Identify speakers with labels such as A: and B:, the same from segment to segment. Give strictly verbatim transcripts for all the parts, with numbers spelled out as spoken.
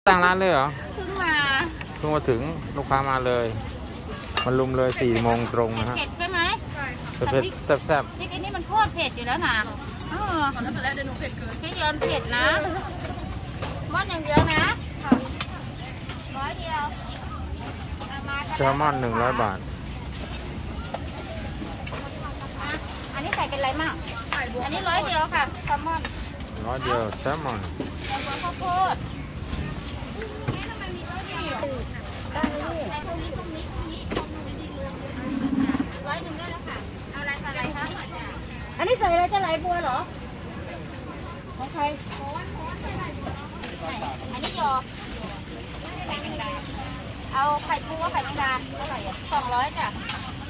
A: ตั้งร้านเลยเหรอ
B: เพิ่งมา
A: เพิ่งมาถึงลูกค้ามาเลยมันลุมเลยสี่โมงตรงนะฮะ
B: เผ็ดใช่ไหม
A: เผ็ดแซ่บ
B: พริกอันนี้มันโคตรเผ็ดอยู่แล้วนะเออตอนนั้นตอนแรกเดนูเผ็ดเกินที่เดียวเผ็ดนะมอนอย่างเดียวนะร้อยเดียว
A: แซลมอนหนึ่งร้อยบาท
B: อันนี้ใส่เป็นอะไรมั่งอันนี้ร้อยเดียวค่ะแซลมอน
A: ร้อยเดียวแซลมอน
B: แล้วก็ข้าวโพดร้อยหนึ่งได้แล้วค่ะเอาอะไรอะไรคะอันนี้ใส่อะไรจะไหลบัวเหรอของใครอันนี้ยอเอาไข่ปูกับไข่แมงดาเท่าไหร่อ่ะสองร้อยจ้ะ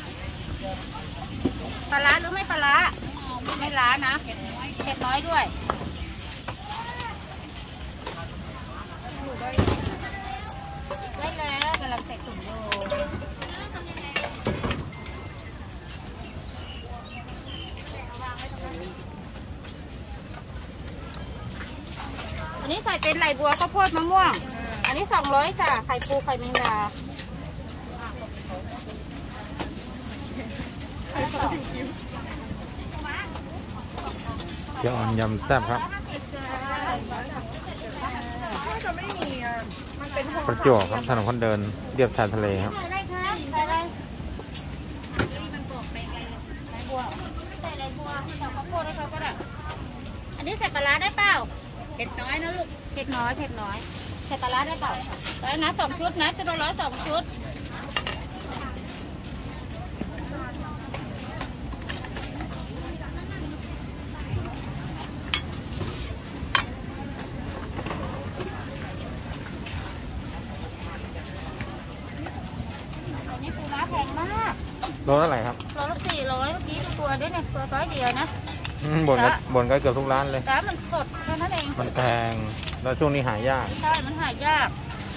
B: ปลาร้าหรือไม่ปลาร้าไม่ร้านะเผ็ดน้อยด้วยได้แล้วกำลังใส่ถุงอยู่อันนี้ใส่เป็นไหลบัวข้าวโพดมะม่วงอันนี้สองร้อยจ้ะไข่ปูไข่แมงดา
A: เกี๊ยวอ่อนยำแซ่บครับประจวบครับถนนคนเดินเรียบชายทะเลครับ
B: ใส่อะไรคะใส่อะไรมันบอกไปไงไหลบัวใส่ไหลบัวใส่ข้าวโพดให้เขาก็ได้อันนี้ใส่ปลาร้าได้เปล่าเผ็ดน้อยนะลูกเผ็ดน้อยเผ็ดน้อยใส่ปลาร้าได้เปล่าได้นะสองชุดนะจะต้องร้อยสองชุดอันนี้ปูม้าแพงมาก
A: โลเท่าไหร่ครับ
B: โลละสี่ร้อยเมื่อกี้ตัวด้วยเนี่ยตัวร้อยเดียวนะ
A: บ่นก็บ่นก็เกือบทุกร้านเลย
B: แต่มันสดแค่นั้นเอง
A: มันแพงแล้วช่วงนี้หายาก
B: ใช่มันหายาก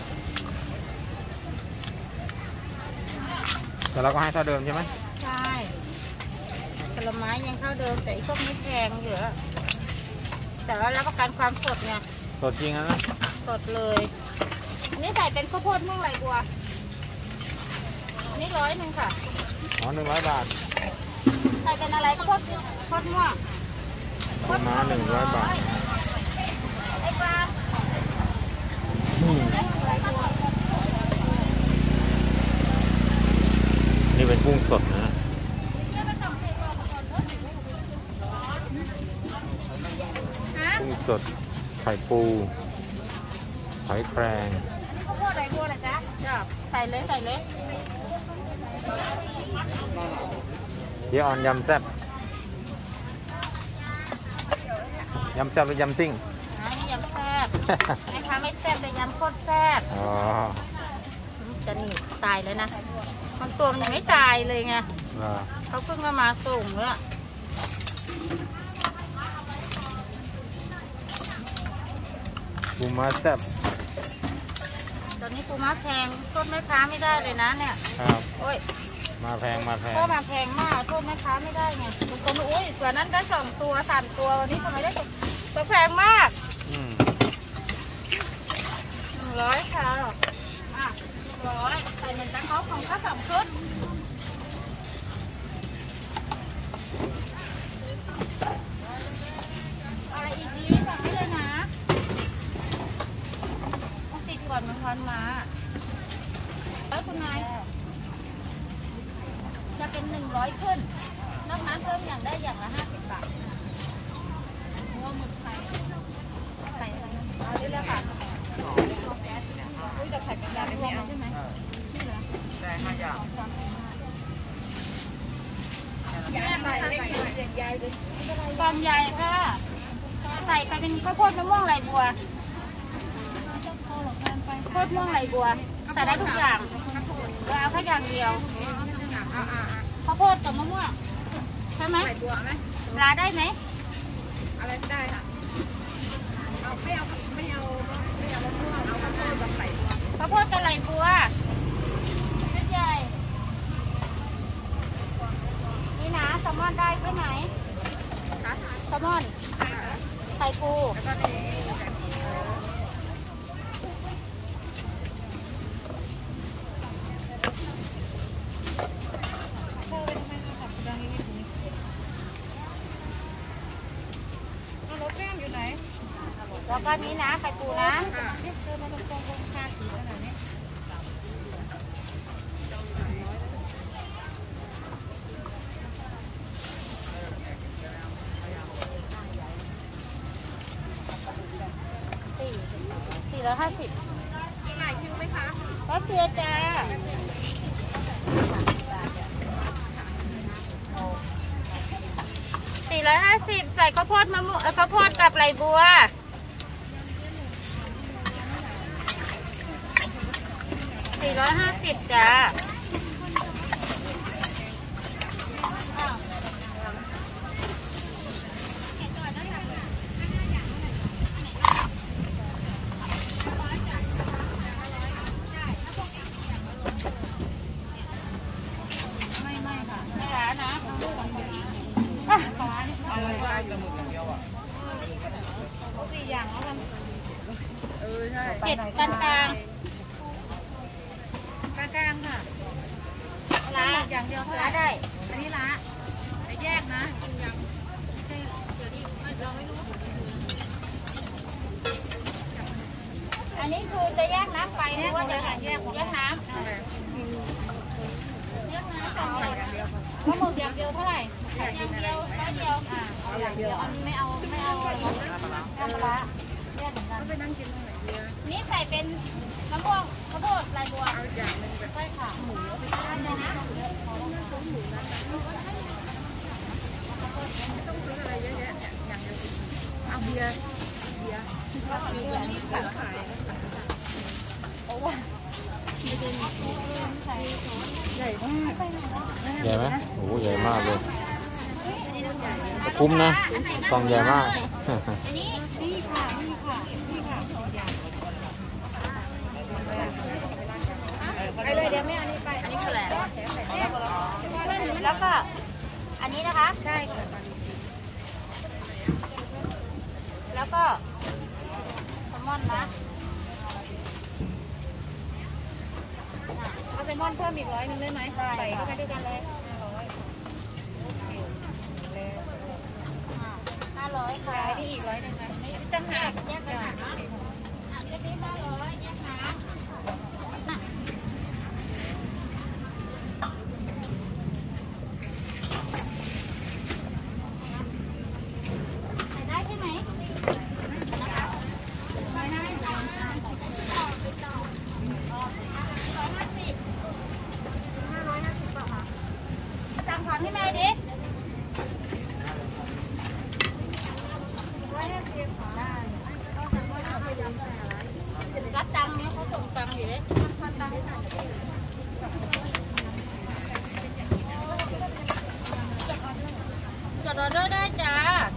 A: แต่เราก็ให้เท่าเดิมใช่ไหม
B: ใช่ผลไม้ยังเท่าเดิมแต่พวกนี้แพงเยอะแต่ว่ารับประกันความสดไง
A: สดจริงนะ
B: สดเลยอันนี้ใส่เป็นข้าวโพดม่วงไหลบัวอันนี้ร้อยหนึ่งค่ะ
A: อ๋อหนึ่งร้อยบาท
B: ใส่เป็นอะไรข้าวโพดข้าวโพดม่วง
A: ข้าวม้าหนึ่งร้อยบาท
B: ไอ้ปลา
A: นี่เป็นกุ้งสดนะกุ้งสดไข่ปูหอยแครง
B: ข้าวโพดไหลบัวนะจ๊ะใส่เลยใส่เลย
A: เดี๋ยวอ่อนยำแซ่บยำแซ่บหรือยำซิ่ง
B: อันนี้ยำแซ่บนะคะไม่แซ่บแต่ยำโคตรแซ่บ
A: อ๋อ
B: จะหนีตายเลยนะมันตัวมันไม่ตายเลยไงเขาเพิ่งมาส่งแล้ว
A: ปูม้าแซ่บ
B: ตอนนี้ปูม้าแพงโทษแม่ค้าไม่ได้เลยนะเนี่ย
A: ครับ
B: โอ้ย
A: มาแพงมาแพง
B: ก็มาแพงมากโทษแม่ค้าไม่ได้ไงตัวนู้นอุ้ยตัวนั้นได้สองตัวสามตัววันนี้ทำไมได้ตัวแพงมากหนึ่งร้อยค่ะอ่ะร้อยใส่เหมือนกันเขาของก็สองชุดอะไรอีกดีสั่งได้เลยนะต้องติดก่อนมันทอนมาเอ้ยคุณนายจะเป็นหนึ่งร้อยขึ้นนอกนั้นเพิ่มอย่างได้อย่างละห้าสิบบาทงัวหมึกไข่ใส่อะไรนะเอาได้แล้วค่ะอุ้ยแต่ไข่แมงดาไม่รวมใช่ไหมนี่เหรอได้ห้าอย่างใส่ใส่ใหญ่เลยกองใหญ่ค่ะใส่ไปเป็นข้าวโพดมะม่วงไหลบัวข้าวโพดม่วงไหลบัวใส่ได้ทุกอย่างเราเอาแค่อย่างเดียวข้าวโพดกับมะม่วงใช่ไหมไหลบัวไหมปลาได้ไหมอะไรได้ค่ะเอาไม่เอาไม่เอาไม่เอามะม่วงเอาข้าวโพดกับไหลบัวข้าวโพดกับไหลบัวเล็กใหญ่นี่นะแซลมอนได้ใช่ไหมแซลมอนไข่ปูแล้วก็นี้นะไข่ปูนะเติมมาตรงตรงตรงคาสีขนาดนี้สี่สี่ร้อยห้าสิบหลายคิวไหมคะแป๊บเดียวจ้าสี่ร้อยห้าสิบใส่ข้าวโพดมะม่วงข้าวโพดกับไหลบัวสี่ร้อยห้าสิบจ้าไม่ไม่ค่ะไม่ร้านนะสี่อย่างแล้วกันเออใช่เจ็ดกลางกลางกลางกลางค่ะล้าอย่างเดียวล้าได้อันนี้ล้าไปแยกนะกินยังไม่ใช่เดี๋ยวนี้เราไม่รู้อันนี้คือจะแยกน้ำไปหรือว่าจะแยกแยกน้ำแยกน้ำเอาข้าวหมกอย่างเดียวเท่าไหร่อย่างเดียวร้อยเดียวอ่าเอาอย่างเดียวอันนี้ไม่เอาไม่เอาน้ำปลาแยกเหมือนกันไปนั่งกินตรงไหนดีนี่ใส่เป็นมะม่วงข้าวโพดลายบัวเอาอย่างนึงใช่ค่ะหมูไปได้เลยนะต้องซื้ออะไรเยอะแยะอย่างเดียวเอาเบียร์เบียร์เบียร์นี่กัดขายโอ้ยใหญ่มาก
A: ใหญ่ไหมโอ้ใหญ่มากเลยคุ้มนะกล่องใหญ่มาก
B: อันนี้นี่ค่ะนี่ค่ะนี่ค่ะไปเลยเดี๋ยวไม่เอานี้ไปอันนี้คือแหลมแล้วก็อันนี้นะคะใช่ค่ะแล้วก็แซลมอนนะเอาแซลมอนเพิ่มอีกร้อยนึงได้ไหมใส่เข้าไปด้วยกันเลยห้าร้อยค่ะที่อีกร้อยหนึ่งไหมตั้งหากแยกกันหากนะอันนี้ที่ห้าร้อยแยกน้ำใส่ได้ใช่ไหมนะคะร้อยห้าสิบร้อยห้าสิบร้อยห้าสิบห้าร้อยห้าสิบป่ะคะจำขวัญให้แม่ดิรับตังค์เนี่ยเขาส่งตังค์อยู่เลยรับตังค์ให้จ่ายจดออเดอร์ได้จ้า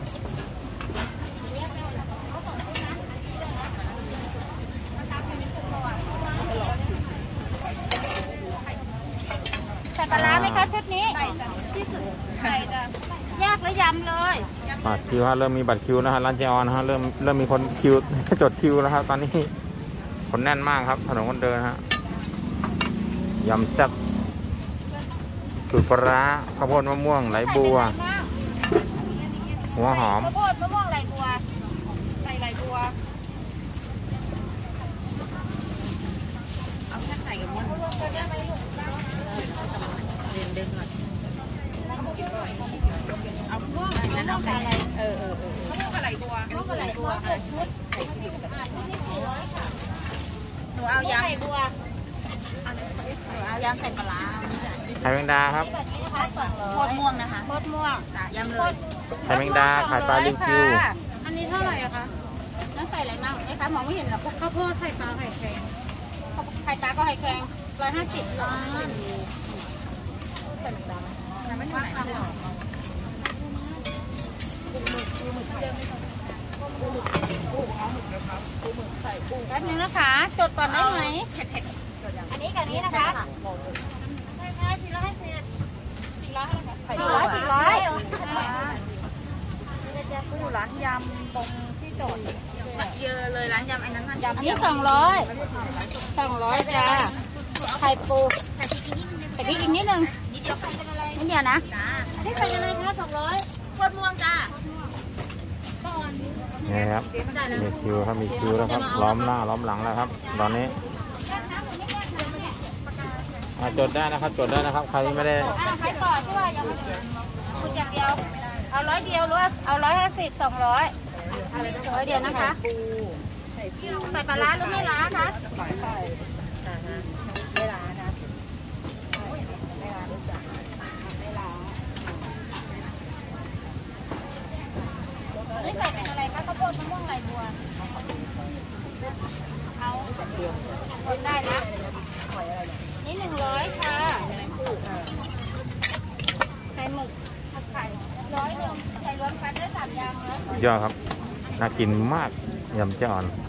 B: ใส่ปลาร้าไหมคะชุดนี้ใส่จ้ะที่สุดใส่จ้ะแยกแล้วยำเลย
A: บัตรคิวฮะเริ่มมีบัตรคิวนะฮะร้านเจออนนะฮะเริ่มเริ่มมีคนคิวจดคิวแล้วครับตอนนี้คนแน่นมากครับถนนคนเดินฮะยำแซ่บสูตรปลาข้าวโพดมะม่วงไหลบัวหัวหอม
B: ข้าวโพดมะม่วงไหลบัวใส่ไหลบัวเอาแค่ใส่กับมันเดินเดินหน่อยเอาม่วงแล้วเอาอะไรเออเออเออมะม่วงกับไหลบัวมะม่วงกับไหลบัวค่ะชุดใส่ผิวอ่ะชุดนี้สี่ร้อยค่ะหนูเอายำไหลบัวหนูเอายำใส่ปลาร้า
A: ไข่แมงดาครับ
B: โคตรม่วงนะคะโคตรม่วงยำเลย
A: ไข่แมงดาไข่ปลาลิงคิว
B: อันนี้เท่าไหร่อะคะนั่นใส่อะไรบ้างไอ้คะมองไม่เห็นหรอกข้าวโพดไข่ปลาไข่แข็งไข่ปลาก็ไข่แข็งร้อยห้าสิบร้อยใส่แมงดาแต่ไม่อยู่ไหนแป๊บนึงนะคะจดก่อนได้ไหมอันนี้กับนี้นะคะใช่ค่ะสี่ร้อยห้าสิบสี่ร้อยสี่ร้อยสี่ร้อยจะอยู่ร้านยำตรงที่จอดเยอะเลยร้านยำอันนั้นยำนี่สองร้อยสองร้อยจ้าไข่ปูไข่พริกอีกนิดนึงไข่พริกอีกนิดนึงนิดเดียวเป็นอะไรนิดเดียวนะอันนี้เป็นอะไรคะสองร้อยโคตรม่วงจ้าก่อน
A: นี่ครับมีคิวครับมีคิวแล้วครับล้อมหน้าล้อมหลังแล้วครับ ตอนนี้อ่ะจดได้นะครับจดได้นะครับ ใครไม่ได้
B: อ่ะใครต่อช่วยยังคุณอย่างเดียว เอาร้อยเดียวหรือว่าเอาร้อยห้าสิบสองร้อยร้อยเดียวนะคะใส่ปลาร้าหรือไม่ร้าคะไม่ร้านะไม่ร้ารู้จักไม่ร้าไม่ใส่เป็นอะไรคะข้าวโพดมะม่วงไรบัวเอากดได้นะนี่หนึ่งร้อยค่ะไข่หมึกผัดไข่ร้อยหนึ่งใส่รวมกันได้สามอย่างเลย
A: ยอดครับน่ากินมากยำเจ้าอ่อน